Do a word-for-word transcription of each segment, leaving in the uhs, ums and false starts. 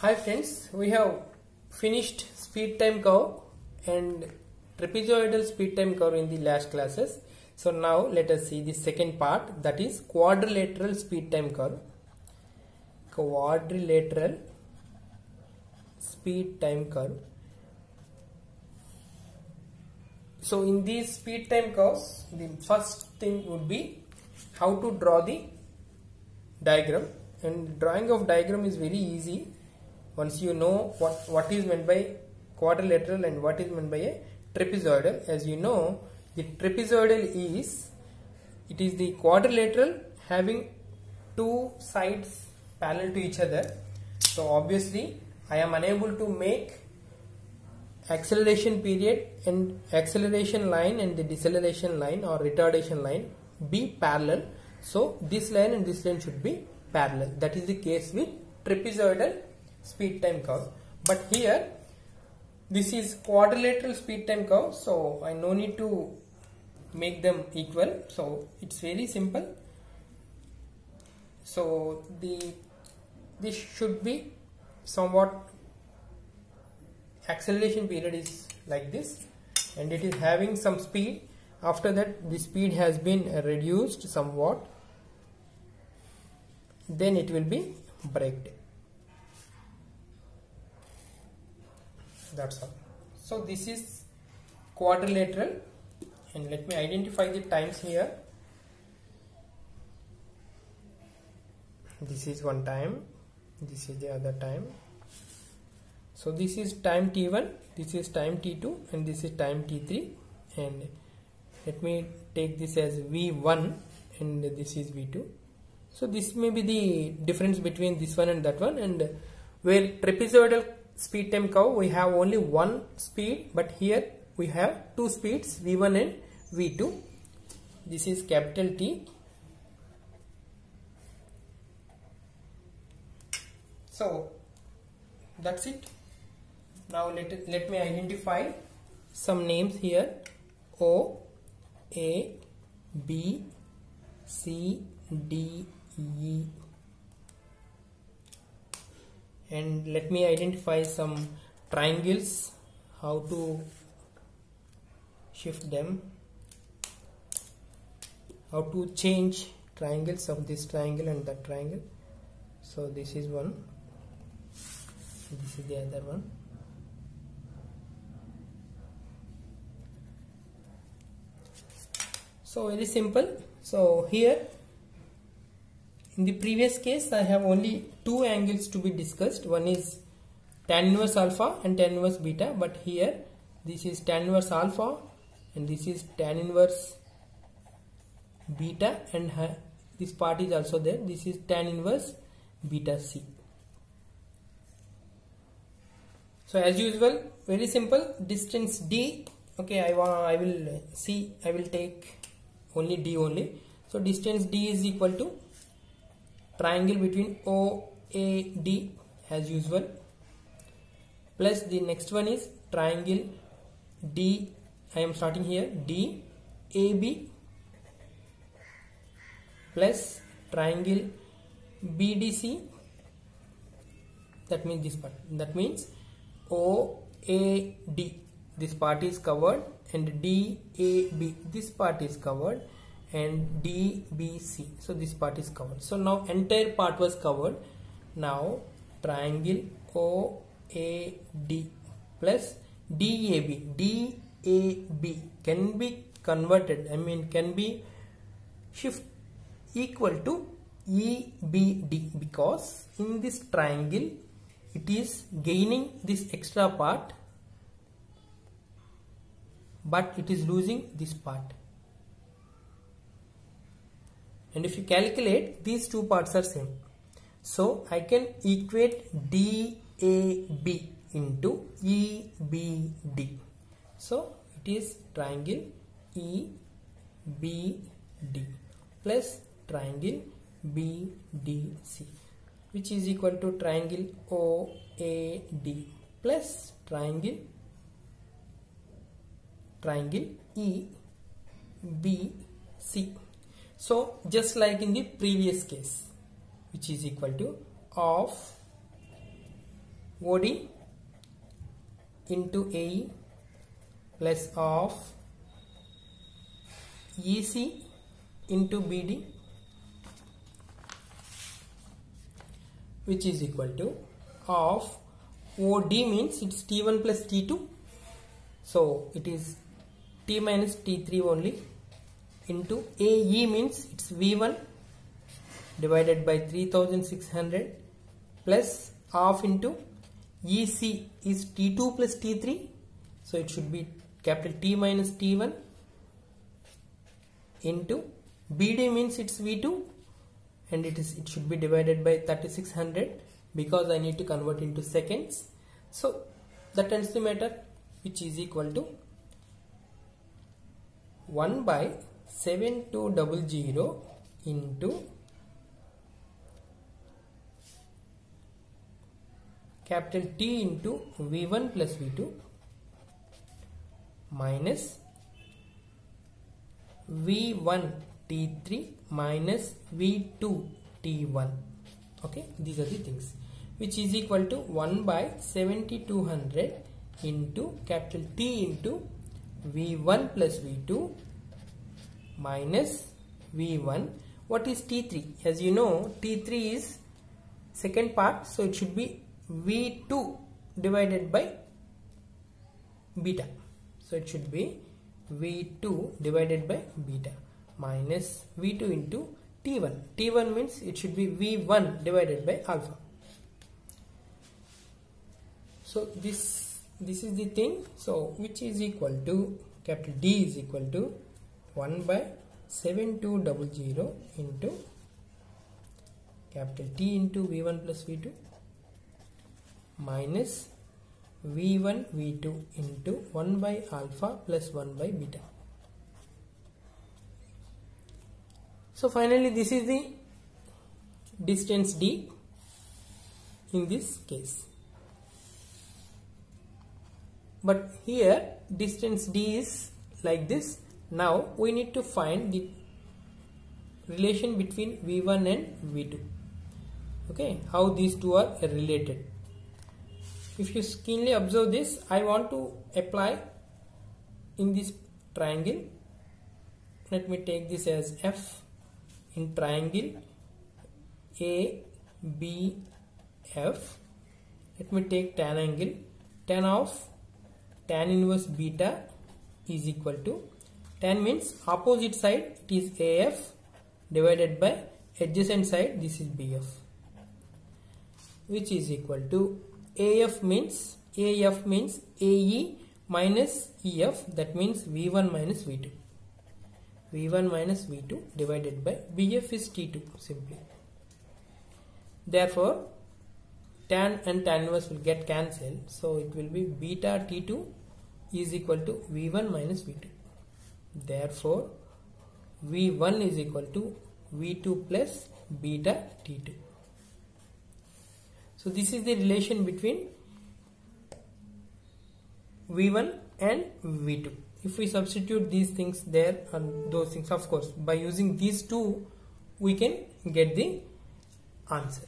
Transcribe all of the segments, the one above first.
Hi friends, we have finished speed time curve and trapezoidal speed time curve in the last classes. So now let us see the second part, that is quadrilateral speed time curve. Quadrilateral speed time curve. So in these speed time curves, the first thing would be how to draw the diagram, and drawing of diagram is very easy once you know what, what is meant by quadrilateral and what is meant by a trapezoidal. As you know, the trapezoidal is, it is the quadrilateral having two sides parallel to each other. So obviously I am unable to make acceleration period and acceleration line and the deceleration line or retardation line be parallel. So this line and this line should be parallel. That is the case with trapezoidal speed time curve. But here this is quadrilateral speed time curve, so I no need to make them equal. So it's very simple. So the this should be somewhat, acceleration period is like this and it is having some speed. After that the speed has been reduced somewhat, then it will be braked. That's all. So this is quadrilateral, and let me identify the times here. This is one time, this is the other time. So this is time T one, this is time T two, and this is time T three, and let me take this as V one and this is V two. So this may be the difference between this one and that one, and where trapezoidal speed time curve we have only one speed, but here we have two speeds, V one and V two. This is capital T. So that's it. Now let it, let me identify some names here: O, A, B, C, D, E, and let me identify some triangles, how to shift them, how to change triangles of this triangle and that triangle. So this is one, this is the other one. So very simple. So here in the previous case I have only two angles to be discussed. One is tan inverse alpha and tan inverse beta, but here this is tan inverse alpha and this is tan inverse beta, and this part is also there. This is tan inverse beta C. So as usual, very simple, distance D. Okay, I want I will see I will take only D only. So distance D is equal to triangle between O A D as usual, plus the next one is triangle D, I am starting here, D A B, plus triangle B D C, that means this part, that means O A D, this part is covered, and D A B, this part is covered, and D B C, so this part is covered. So now entire part was covered. Now triangle O A D plus D A B, D A B can be converted, I mean can be shift equal to E B D, because in this triangle it is gaining this extra part but it is losing this part. And if you calculate, these two parts are same. So I can equate D A B into E B D. So it is triangle E B D plus triangle B D C, which is equal to triangle O A D plus triangle triangle E B C. So just like in the previous case, which is equal to of O D into A E plus of E C into B D, which is equal to of O D means it's T one plus T two, so it is T minus T three only, into A E means it's V one divided by three thousand six hundred plus half into E C is T two plus T three, so it should be capital T minus T one, into B D means it's V two and it is it should be divided by thirty-six hundred because I need to convert into seconds. So that ends the matter, which is equal to one by seven two zero zero into capital T into V one plus V two minus V one T three minus V two T one. Okay, these are the things, which is equal to one by seventy-two hundred into capital T into V one plus V two minus V one. What is T three? As you know, T three is second part, so it should be V two divided by beta. So it should be V two divided by beta minus V two into T one. T one means it should be V one divided by alpha. So this this is the thing. So which is equal to capital D is equal to one by seven two zero zero into capital T into V one plus V two minus V one V two into one by alpha plus one by beta. So finally this is the distance D in this case. But here distance D is like this. Now we need to find the relation between V one and V two. Okay, how these two are related. If you keenly observe this, I want to apply in this triangle. Let me take this as F in triangle A B F. Let me take tan angle. Tan of tan inverse beta is equal to, tan means opposite side, it is A F divided by adjacent side, this is B F, which is equal to A F means A F means A E minus E F, that means V one minus V two. V one minus V two divided by B F is T two simply. Therefore tan and tan inverse will get cancelled, so it will be beta T two is equal to V one minus V two. Therefore V one is equal to V two plus beta T two. So this is the relation between V one and V two. If we substitute these things there and those things, of course by using these two we can get the answer.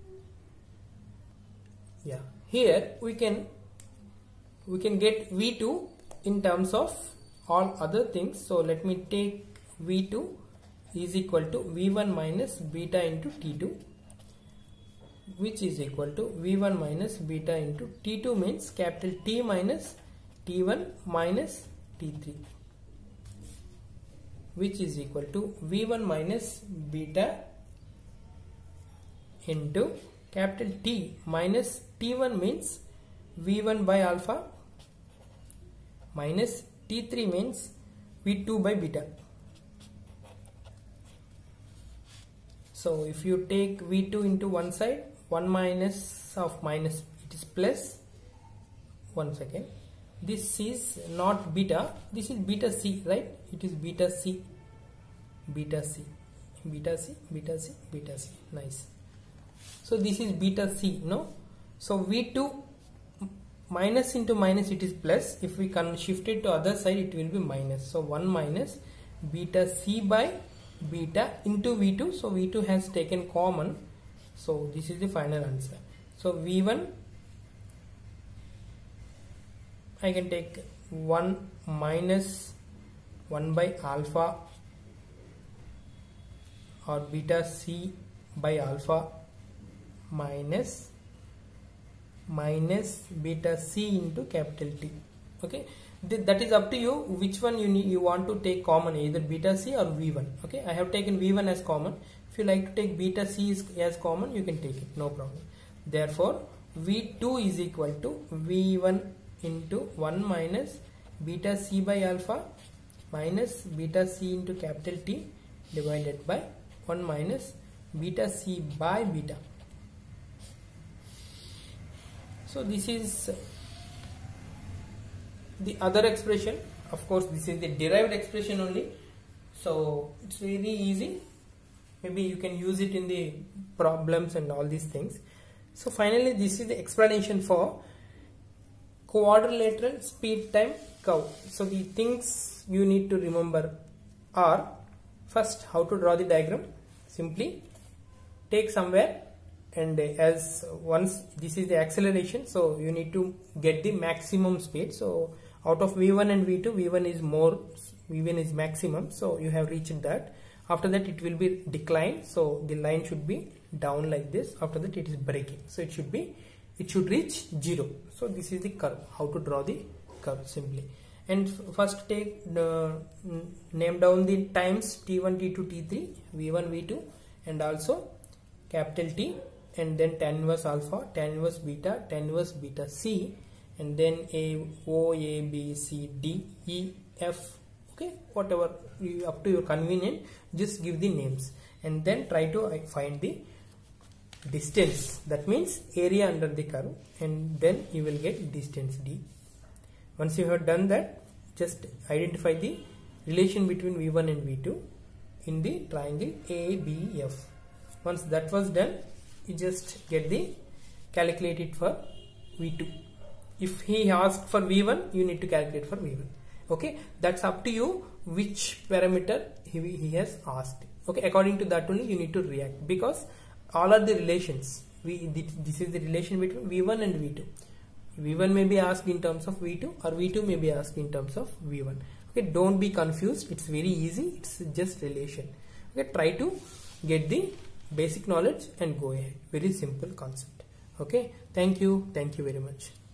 Yeah, here we can we can get V two in terms of all other things. So let me take V two is equal to V one minus beta into T two, which is equal to V one minus beta into T two means capital T minus T one minus T three, which is equal to V one minus beta into capital T minus T one means V one by alpha minus T three means V two by beta. So if you take V two into one side, one minus of minus, it is plus. One second, this is not beta, this is beta C, right? It is beta C, beta C, beta C, beta C, beta C. Nice. So this is beta C, no? So V two minus into minus, it is plus. If we can shift it to other side, it will be minus. So one minus beta C by beta into V two. So V two has taken common. So this is the final answer. So V one I can take one minus one by alpha or beta c by alpha minus minus beta c into capital T. Okay, Th that is up to you which one you need, you want to take common, either beta c or v one. Okay, I have taken v one as common. If you like to take beta c is, as common, you can take it, no problem. Therefore v two is equal to v one into one minus beta c by alpha minus beta c into capital T divided by one minus beta c by beta. So this is the other expression. Of course this is the derived expression only, so it's very easy. Maybe you can use it in the problems and all these things. So finally this is the explanation for quadrilateral speed time curve. So the things you need to remember are, first, how to draw the diagram. Simply take somewhere, and as once this is the acceleration, so you need to get the maximum speed. So out of v one and v two, v one is more, v one is maximum, so you have reached that. After that it will be decline, so the line should be down like this. After that it is breaking, so it should be, it should reach zero. So this is the curve, how to draw the curve simply. And first take the name down the times T one, T two, T three, v one, v two, and also capital T, and then tan inverse alpha, tan inverse beta, tan inverse beta c, and then a o, a, b, c, d, e, f. Okay, whatever you, up to your convenient, just give the names, and then try to find the distance, that means area under the curve, and then you will get distance d. Once you have done that, just identify the relation between v one and v two in the triangle A B F. Once that was done, you just get the, calculate it for v two. If he asked for v one, you need to calculate for v one. Okay, that's up to you which parameter he, he has asked. Okay, according to that only you need to react, because all are the relations. We, this is the relation between v one and v two. v one may be asked in terms of v two, or v two may be asked in terms of v one. Okay, don't be confused, it's very easy, it's just relation. Okay, try to get the basic knowledge and go ahead. Very simple concept. Okay, thank you, thank you very much.